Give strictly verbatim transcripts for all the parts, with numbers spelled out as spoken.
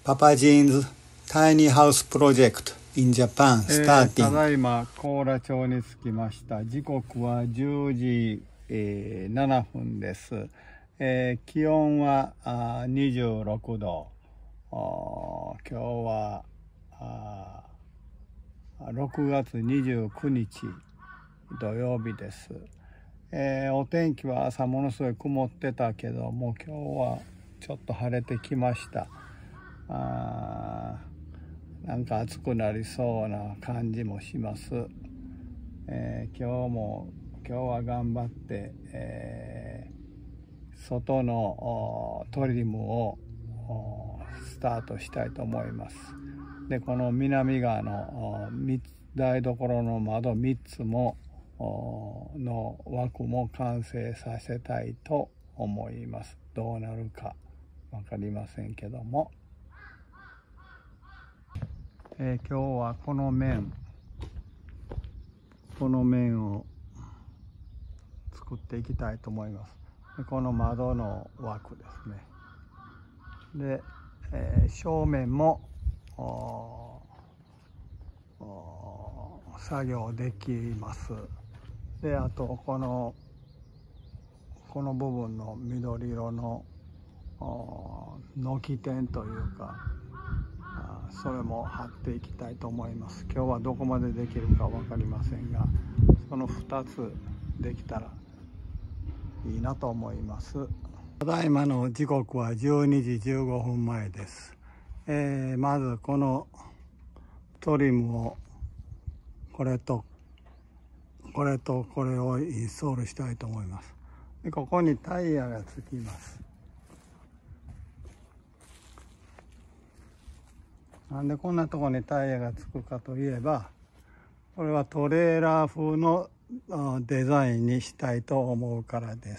Papa Jean's Tiny House Project in Japan えー、 starting. ただいま高良町に着きました。時刻はじゅうじ、えー、ななふんです。えー、気温はあにじゅうろくど。今日はあろくがつにじゅうくにち土曜日です。えー、お天気は朝ものすごい曇ってたけども、今日はちょっと晴れてきました。あなんか暑くなりそうな感じもします。えー、今日も今日は頑張って、えー、外のトリムをスタートしたいと思います。で、この南側の台所の窓みっつもの枠も完成させたいと思います。どうなるか分かりませんけども、えー、今日はこの面この面を作っていきたいと思います。でこの窓の枠ですね。で、えー、正面も作業できます。で、あとこのこの部分の緑色の軒天というか、それも貼っていきたいと思います。今日はどこまでできるか分かりませんが、そのふたつできたらいいなと思います。ただいまの時刻はじゅうにじじゅうごふんまえです。えー、まずこのトリムをこれとこれとこれをインストールしたいと思います。でここにタイヤがつきます。なんでこんなところにタイヤがつくかといえば、これはトレーラー風のデザインにしたいと思うからです。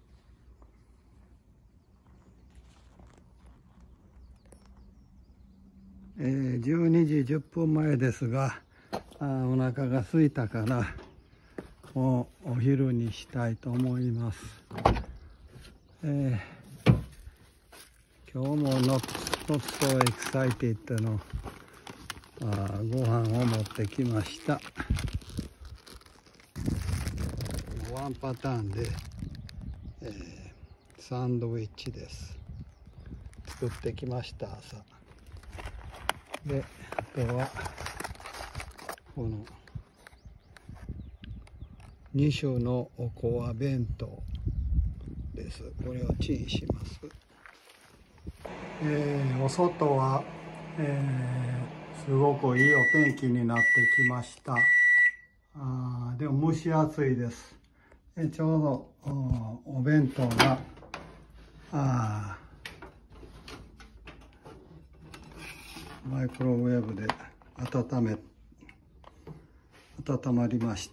えー、じゅうにじじゅっぷんまえですが、あお腹が空いたからもうお昼にしたいと思います。えー、今日もノットソエキサイティッドのあご飯を持ってきました。ワンパターンで、えー、サンドイッチです。作ってきました朝。で、あとはこのに種のおこわ弁当です。これをチンします。えー、お外は、えー、すごくいいお天気になってきました。あでも蒸し暑いです。えちょうど お, お弁当があマイクロウェーブで温め温まりました。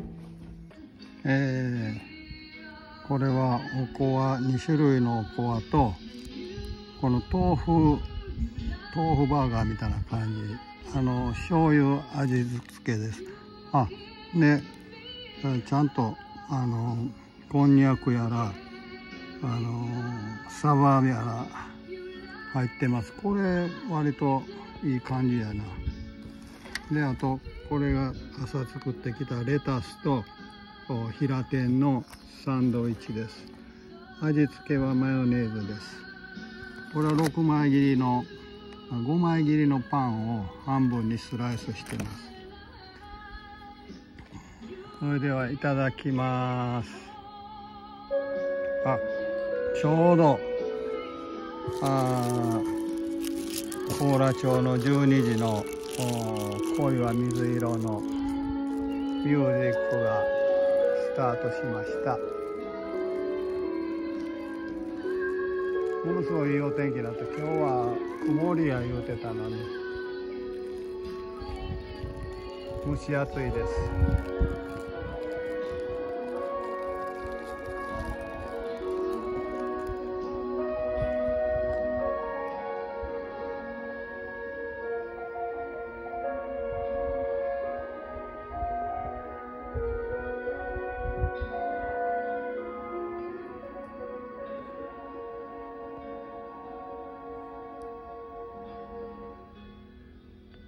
えー、これはおこわにしゅるいのおこわと、この豆腐豆腐バーガーみたいな感じ、あの醤油味付けです。あでちゃんとあのこんにゃくやらあのサバやら入ってます。これ割といい感じやな。で、あとこれが朝作ってきたレタスと平天のサンドイッチです。味付けはマヨネーズです。これはろくまい切りのごまい切りのパンを半分にスライスしてます。それではいただきます。あ、ちょうどあ高良町のじゅうにじの恋は水色のミュージックがスタートしました。ものすごいいいお天気だって、今日は曇りや言うてたのに蒸し暑いです。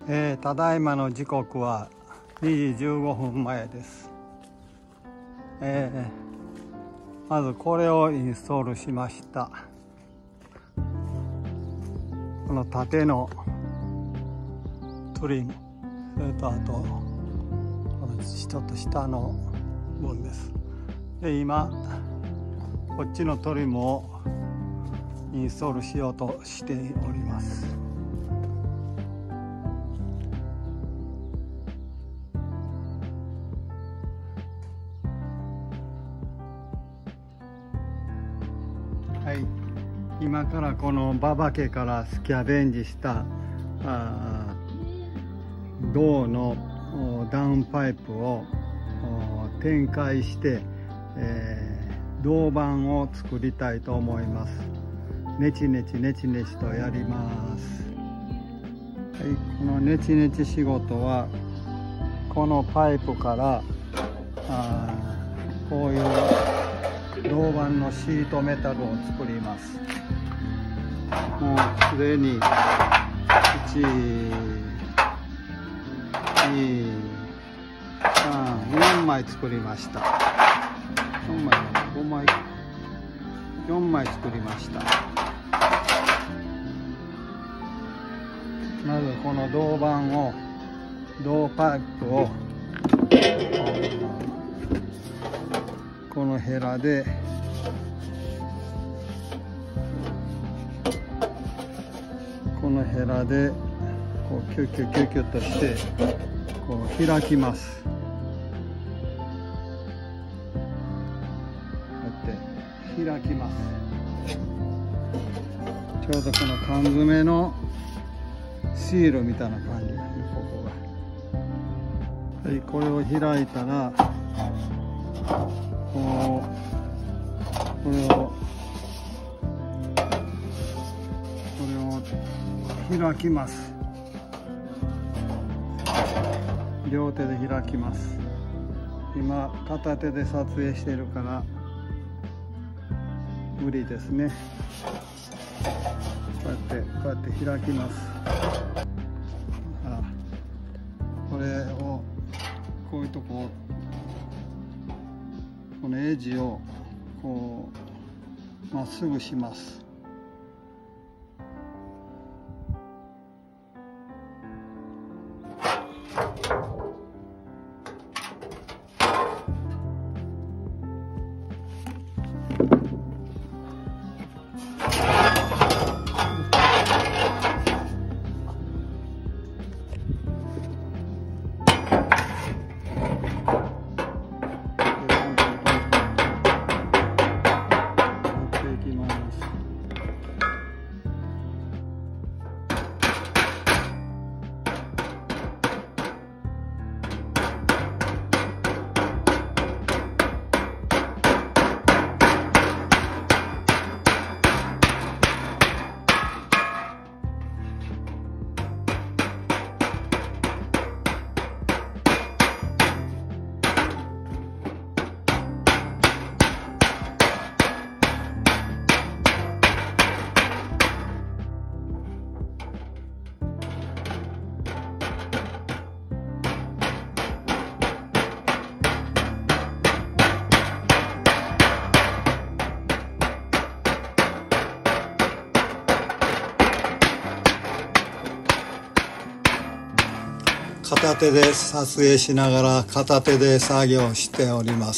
えー、ただいまの時刻はにじじゅうごふんまえです。えー、まずこれをインストールしました。この縦のトリム、それとあとこのちょっと下の分です。で今こっちのトリムをインストールしようとしております。はい、今からこの馬場家からスキャベンジしたあ銅のダウンパイプを展開して、えー、銅板を作りたいと思います。ネチネチネチネチとやります。はい、このネチネチ仕事はこのパイプからあこういう銅板のシートメタルを作ります。もうすでにいち、に、さん、よんまい作りました。よんまい、ごまい、よんまい作りました。まずこの銅板を、銅パイプをこのヘラでこのヘラでこうキュッキュッキュッキュッとしてこう開きます。こうやって開きます。ちょうどこの缶詰のシールみたいな感じですね、ここが。はい、これを開いたらこうこれをこれを開きます。両手で開きます。今片手で撮影しているから無理ですね。こうやってこうやって開きます。あ、これをこういうとここのエッジをこうまっすぐします。片手で撮影しながら片手で作業しております。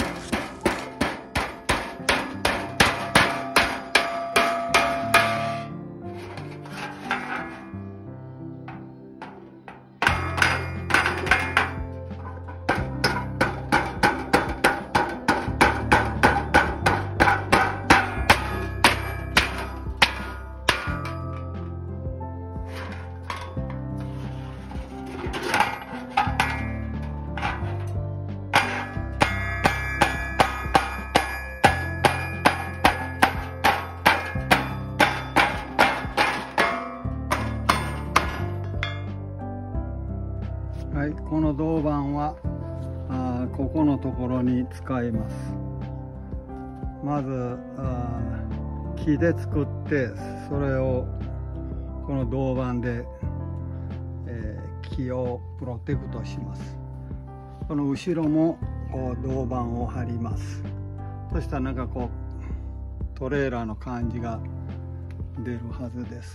はい、この銅板はあここのところに使います。まずあ木で作って、それをこの銅板で、 えー、木をプロテクトします。この後ろもこう銅板を張ります。そしたらなんかこうトレーラーの感じが出るはずです。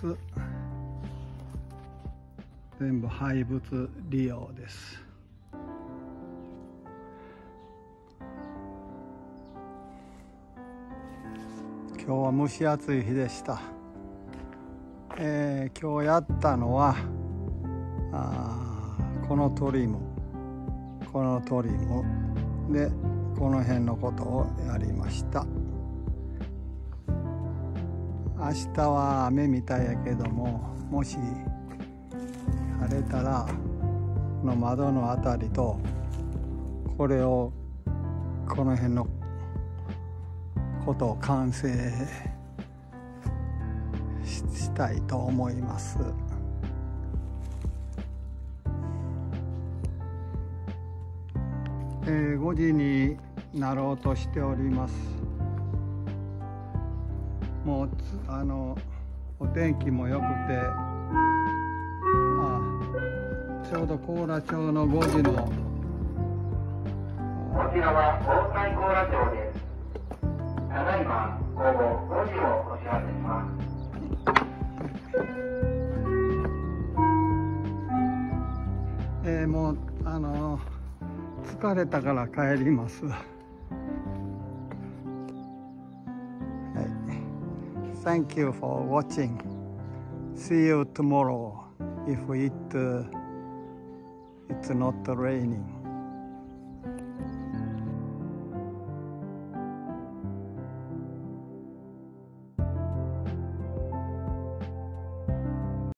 全部廃物利用です。今日は蒸し暑い日でした。えー、今日やったのはあこのトリムこのトリムでこの辺のことをやりました。明日は雨みたいやけども、もし晴れたらこの窓のあたりとこれをこの辺のことを完成 し, したいと思います。えー、ごじになろうとしております。もうあのお天気も良くて、あちょうど高良町のごじのこちらは大西高良町です。ただいま午後ごじをお知らせします。 えー、もうあの疲れたから帰ります。はい。Thank you for watching. See you tomorrow if it、uh, it's not raining.